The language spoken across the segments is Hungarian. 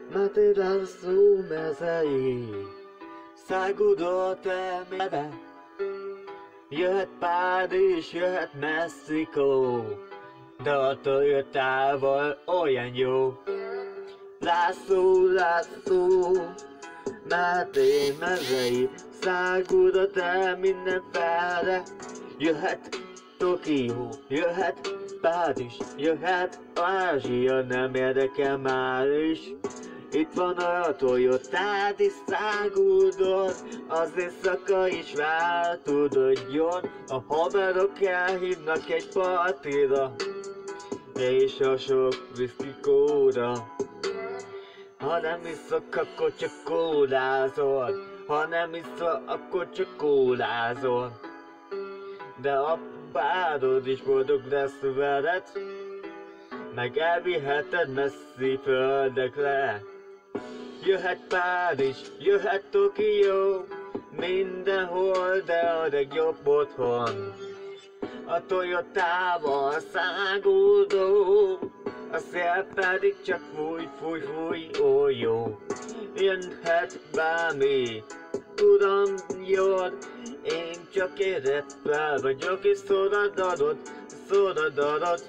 Materasszú mezei, szágudott elmébe. Jöhet Párizs, jöhet Mexikó, de a Toyotával olyan jó. László, László, Máté mezei, szágudott el mindenfelre. Jöhet Tokió, jöhet Párizs, jöhet Ázsia, nem érdekel már is. Itt van a Toyotád is száguldott, az éjszaka is váltudodjon. A haverok elhívnak egy partira, és a sok viszkikóra. Ha nem iszok, akkor csak kólázol, ha nem iszol, akkor csak kólázol. De a párod is boldog lesz veled, meg elviheted messzi földekre. Jöhet Párizs, jöhet Tokió, mindenhol, de a legjobb otthon. A Toyotával száguldó, a szél pedig csak fúj, fúj, fúj, ó jó. Jönhet bármi, tudom jól, én csak egy rapper vagyok, és szóradarod.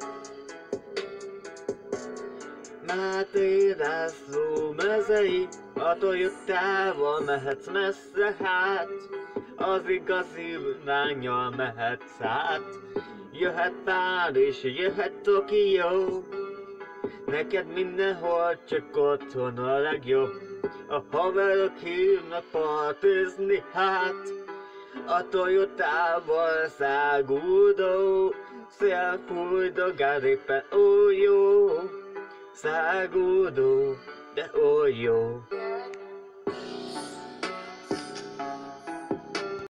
Máté László mezei, a Toyotával mehetsz messze, hát az igazi lánnyal mehetsz át. Jöhet Párizs, jöhet Tokió, neked mindenhol csak otthon a legjobb. A haverok hívnak partizni, hát a Toyotával száguldó, szél fújdogál éppen, ó jó. Száguldó, de ó jó.